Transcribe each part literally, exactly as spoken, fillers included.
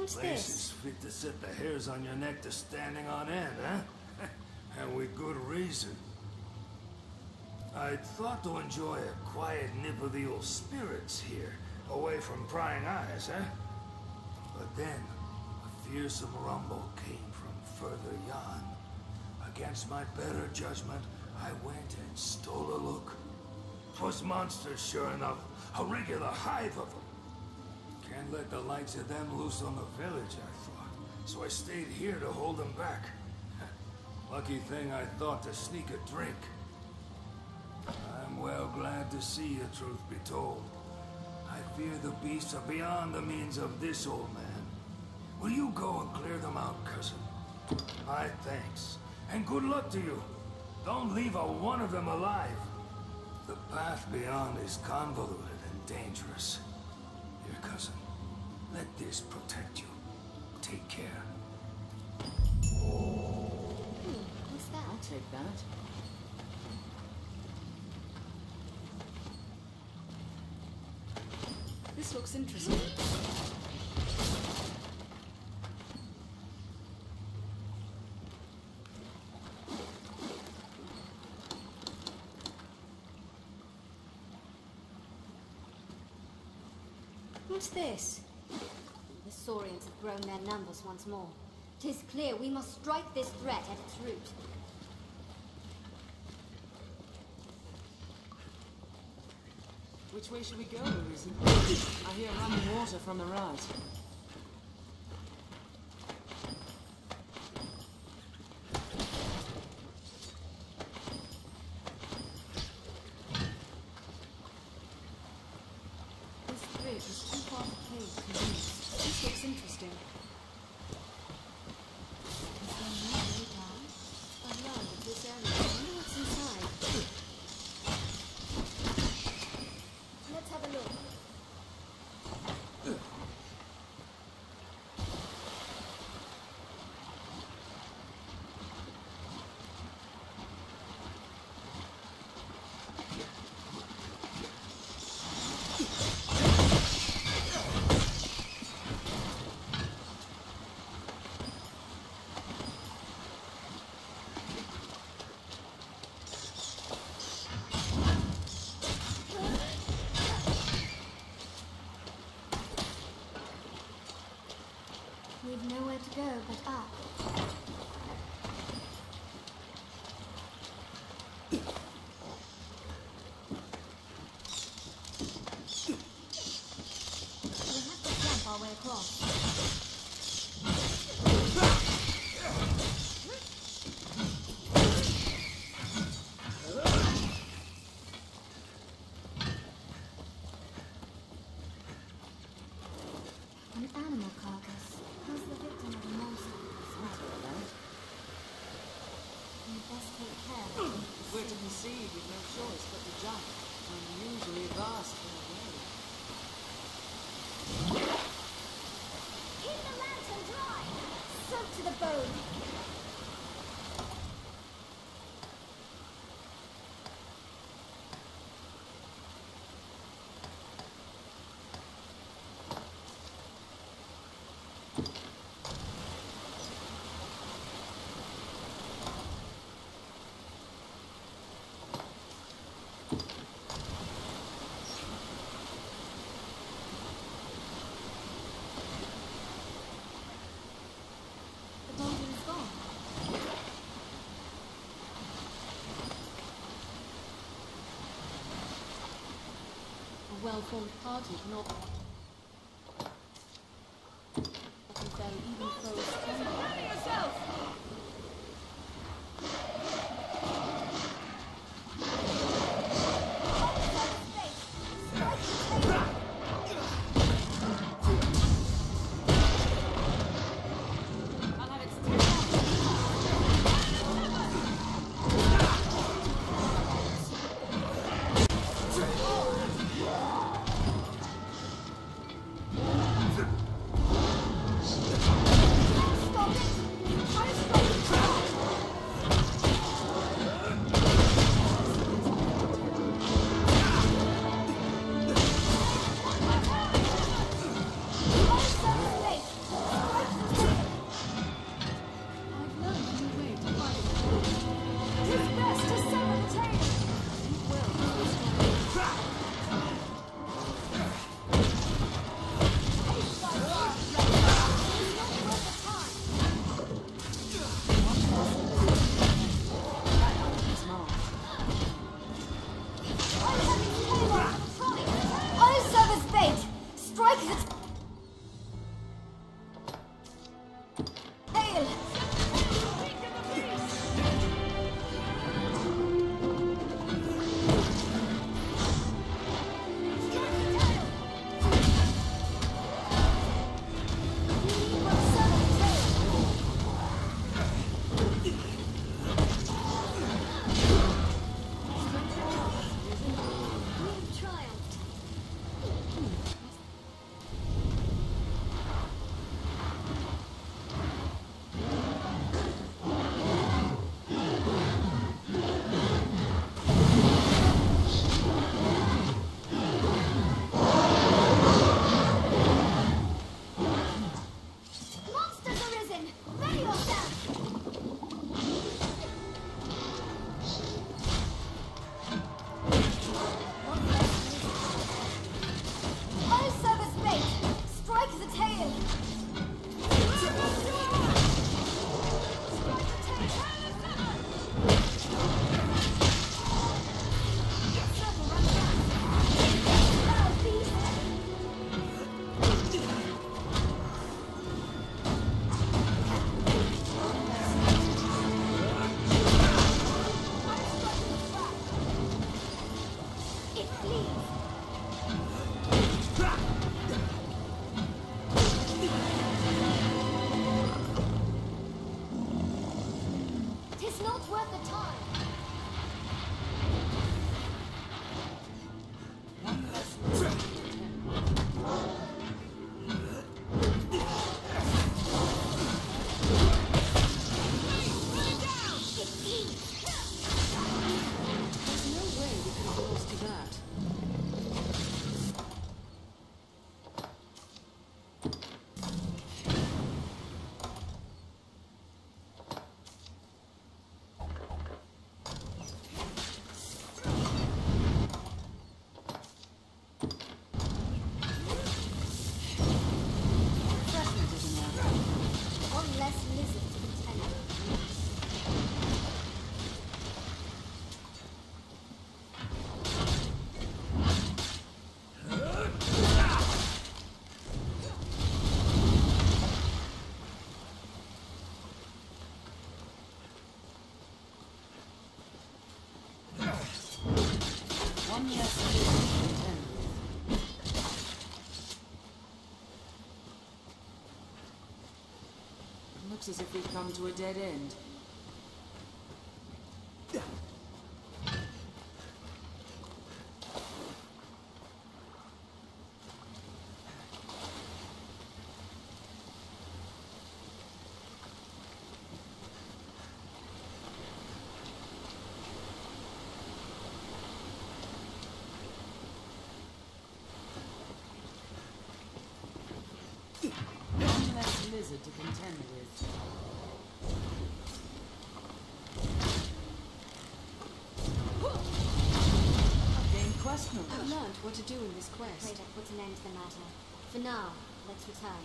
What's Place this? is fit to set the hairs on your neck to standing on end, huh? And with good reason. I'd thought to enjoy a quiet nip of the old spirits here, away from prying eyes, eh? But then, a fearsome rumble came from further yon. Against my better judgment, I went and stole a look. 'Twas monsters, sure enough, a regular hive of them. Can't let the likes of them loose on the village, I thought, so I stayed here to hold them back. Lucky thing I thought to sneak a drink. I'm well glad to see you, truth be told. I fear the beasts are beyond the means of this old man. Will you go and clear them out, cousin? My thanks, and good luck to you. Don't leave a one of them alive. The path beyond is convoluted and dangerous. Here, cousin, let this protect you. Take care. Hmm, what's that? I'll take that. This looks interesting. What's this? The Saurians have grown their numbers once more. 'Tis clear we must strike this threat at its root. Which way should we go, Louisa? I hear running water from the right. This bridge is too far to cave to use. This looks interesting. Is there no way down? I've learned of this area. I wonder what's inside. Let's have a look. We've nowhere to go but up. We'll have to jump our way across. An animal carcass. Who's the victim of a monster? Something like that. We best take care. We're to concede with no choice but to jump. Unusually vast for a way. Keep the lantern dry! Soaked to the bone! The boulder is gone. A well-formed party cannot... If they'll even throw a stone. Cover yourself! I'll have it still. less lizard to contend with. It looks as if we've come to a dead end. One less lizard to contend with. I've gained quest knowledge. I've learned what to do in this Afraid quest. I've put an end to the matter. For now, let's return.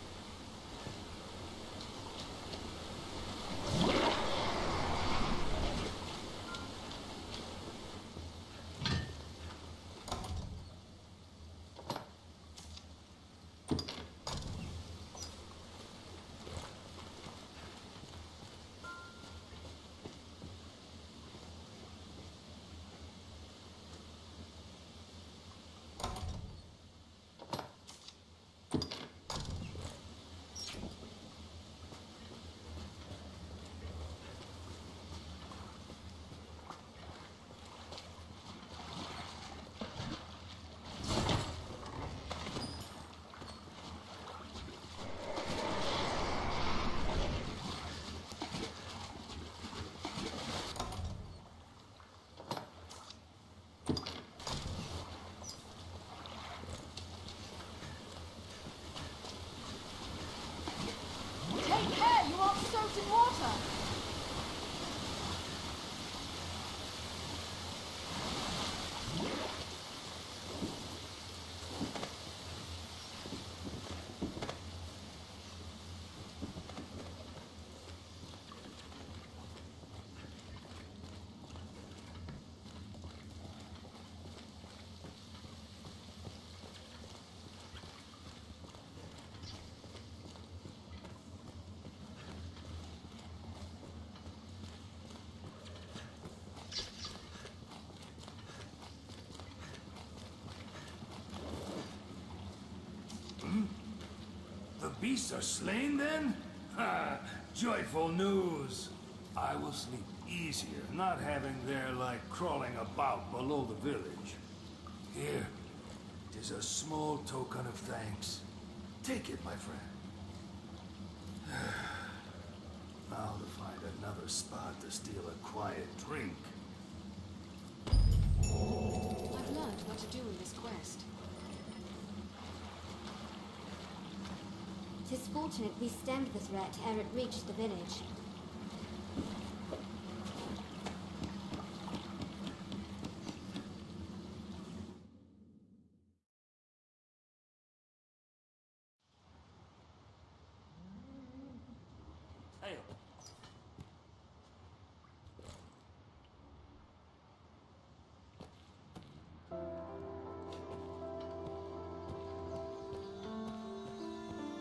Take care, you aren't soaked in water! The beasts are slain then? Ha! Joyful news! I will sleep easier, not having their like crawling about below the village. Here, it is a small token of thanks. Take it, my friend. Now to find another spot to steal a quiet drink. I've learned what to do in this quest. 'Tis fortunate we stemmed the threat ere it reached the village. Hey.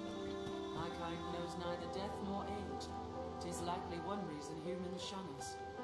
My kind knows neither death nor age. 'Tis likely one reason humans shun us.